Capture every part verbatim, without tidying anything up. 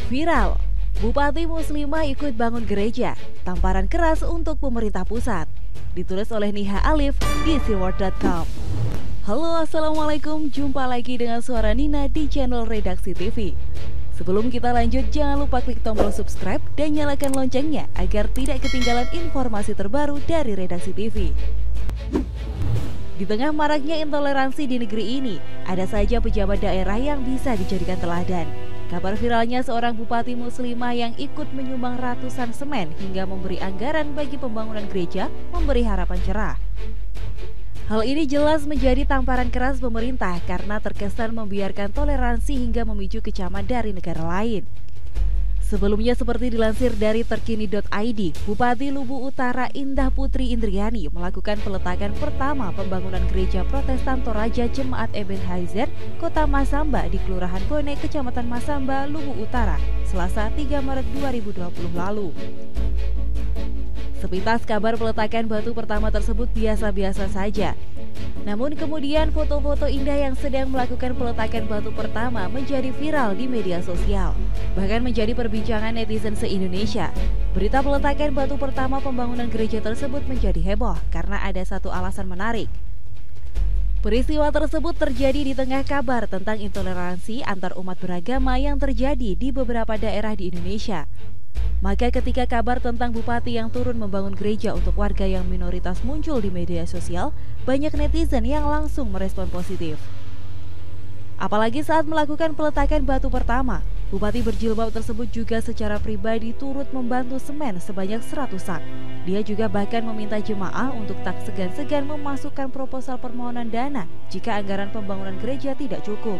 Viral, Bupati Muslimah ikut bangun gereja, tamparan keras untuk pemerintah pusat. Ditulis oleh Niha Alif di seaworld dot com. Halo, assalamualaikum, jumpa lagi dengan suara Nina di channel Redaksi T V. Sebelum kita lanjut, jangan lupa klik tombol subscribe dan nyalakan loncengnya agar tidak ketinggalan informasi terbaru dari Redaksi T V. Di tengah maraknya intoleransi di negeri ini, ada saja pejabat daerah yang bisa dijadikan teladan. Kabar viralnya seorang bupati muslimah yang ikut menyumbang ratusan semen hingga memberi anggaran bagi pembangunan gereja memberi harapan cerah. Hal ini jelas menjadi tamparan keras pemerintah karena terkesan membiarkan toleransi hingga memicu kecaman dari negara lain. Sebelumnya, seperti dilansir dari terkini dot i d, Bupati Lubu Utara Indah Putri Indriani melakukan peletakan pertama pembangunan gereja Protestan Toraja Jemaat Ebenezer Kota Masamba di Kelurahan Bone, Kecamatan Masamba, Lubu Utara, Selasa tiga Maret dua ribu dua puluh lalu. Sepintas kabar peletakan batu pertama tersebut biasa-biasa saja. Namun kemudian foto-foto indah yang sedang melakukan peletakan batu pertama menjadi viral di media sosial, bahkan menjadi perbincangan netizen se-Indonesia. Berita peletakan batu pertama pembangunan gereja tersebut menjadi heboh karena ada satu alasan menarik. Peristiwa tersebut terjadi di tengah kabar tentang intoleransi antar umat beragama yang terjadi di beberapa daerah di Indonesia. Maka ketika kabar tentang bupati yang turun membangun gereja untuk warga yang minoritas muncul di media sosial, banyak netizen yang langsung merespon positif. Apalagi saat melakukan peletakan batu pertama, bupati berjilbab tersebut juga secara pribadi turut membantu semen sebanyak seratus sak. Dia juga bahkan meminta jemaah untuk tak segan-segan memasukkan proposal permohonan dana jika anggaran pembangunan gereja tidak cukup.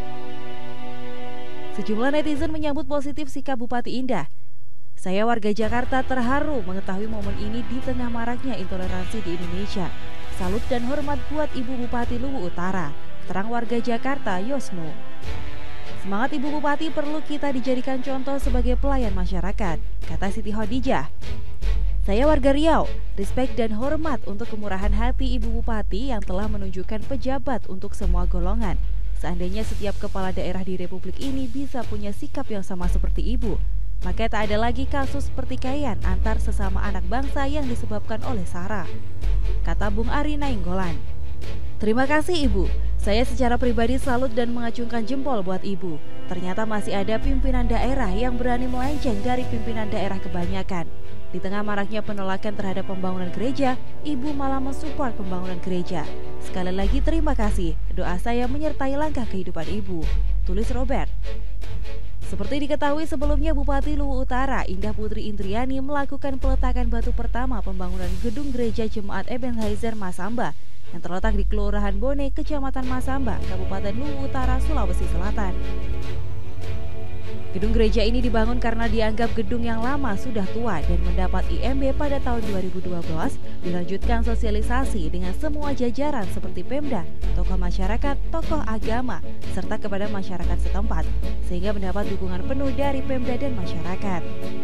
Sejumlah netizen menyambut positif sikap Bupati Indah. Saya warga Jakarta terharu mengetahui momen ini di tengah maraknya intoleransi di Indonesia. Salut dan hormat buat Ibu Bupati Lubu Utara, terang warga Jakarta Yosmo. Semangat Ibu Bupati perlu kita dijadikan contoh sebagai pelayan masyarakat, kata Siti Khadijah. Saya warga Riau, respek dan hormat untuk kemurahan hati Ibu Bupati yang telah menunjukkan pejabat untuk semua golongan. Seandainya setiap kepala daerah di Republik ini bisa punya sikap yang sama seperti Ibu, maka tak ada lagi kasus pertikaian antar sesama anak bangsa yang disebabkan oleh SARA, kata Bung Ari Nainggolan. Terima kasih Ibu, saya secara pribadi salut dan mengacungkan jempol buat Ibu. Ternyata masih ada pimpinan daerah yang berani melenceng dari pimpinan daerah kebanyakan. Di tengah maraknya penolakan terhadap pembangunan gereja, Ibu malah mensupport pembangunan gereja. Sekali lagi terima kasih, doa saya menyertai langkah kehidupan Ibu, tulis Robert. Seperti diketahui sebelumnya, Bupati Lubu Utara Indah Putri Indriani melakukan peletakan batu pertama pembangunan gedung gereja Jemaat Ebenezer Masamba yang terletak di Kelurahan Bone, Kecamatan Masamba, Kabupaten Lubu Utara, Sulawesi Selatan. Gedung gereja ini dibangun karena dianggap gedung yang lama sudah tua dan mendapat I M B pada tahun dua ribu dua belas. Dilanjutkan sosialisasi dengan semua jajaran seperti Pemda, tokoh masyarakat, tokoh agama, serta kepada masyarakat setempat, sehingga mendapat dukungan penuh dari Pemda dan masyarakat.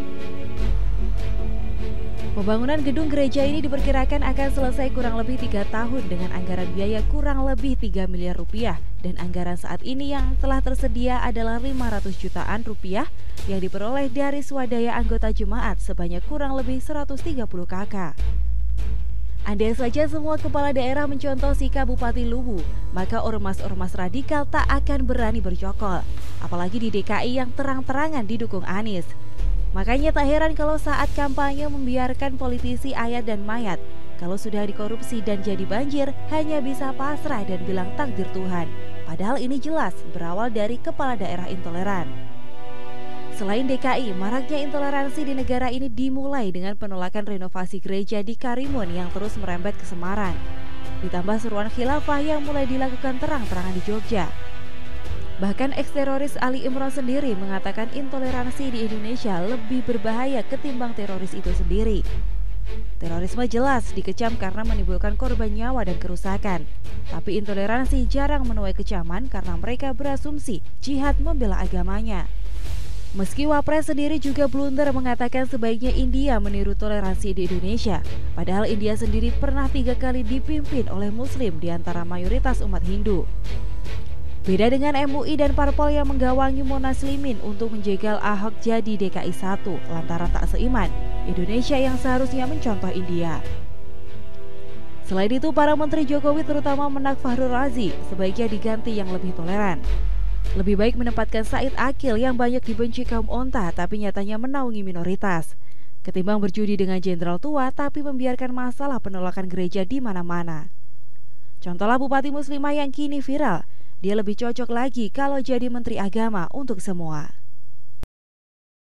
Pembangunan gedung gereja ini diperkirakan akan selesai kurang lebih tiga tahun dengan anggaran biaya kurang lebih tiga miliar rupiah, dan anggaran saat ini yang telah tersedia adalah lima ratus jutaan rupiah yang diperoleh dari swadaya anggota jemaat sebanyak kurang lebih seratus tiga puluh kakak. Andai saja semua kepala daerah mencontoh sikap Bupati Lubu, maka ormas-ormas radikal tak akan berani bercokol, apalagi di D K I yang terang-terangan didukung Anies. Makanya tak heran kalau saat kampanye membiarkan politisi ayat dan mayat. Kalau sudah dikorupsi dan jadi banjir, hanya bisa pasrah dan bilang takdir Tuhan. Padahal ini jelas berawal dari kepala daerah intoleran. Selain D K I, maraknya intoleransi di negara ini dimulai dengan penolakan renovasi gereja di Karimun yang terus merembet ke Semarang. Ditambah seruan khilafah yang mulai dilakukan terang-terangan di Jogja. Bahkan eks-teroris Ali Imron sendiri mengatakan intoleransi di Indonesia lebih berbahaya ketimbang teroris itu sendiri. Terorisme jelas dikecam karena menimbulkan korban nyawa dan kerusakan. Tapi intoleransi jarang menuai kecaman karena mereka berasumsi jihad membela agamanya. Meski Wapres sendiri juga blunder mengatakan sebaiknya India meniru toleransi di Indonesia. Padahal India sendiri pernah tiga kali dipimpin oleh Muslim di antara mayoritas umat Hindu. Beda dengan M U I dan parpol yang menggawangi Monas Limin untuk menjegal Ahok jadi D K I satu lantaran tak seiman, Indonesia yang seharusnya mencontoh India. Selain itu, para menteri Jokowi terutama Menak Fahrul Razi sebaiknya diganti yang lebih toleran. Lebih baik menempatkan Said Akil yang banyak dibenci kaum onta tapi nyatanya menaungi minoritas, ketimbang berjudi dengan jenderal tua tapi membiarkan masalah penolakan gereja di mana-mana. Contohlah Bupati Muslimah yang kini viral, dia lebih cocok lagi kalau jadi menteri agama untuk semua.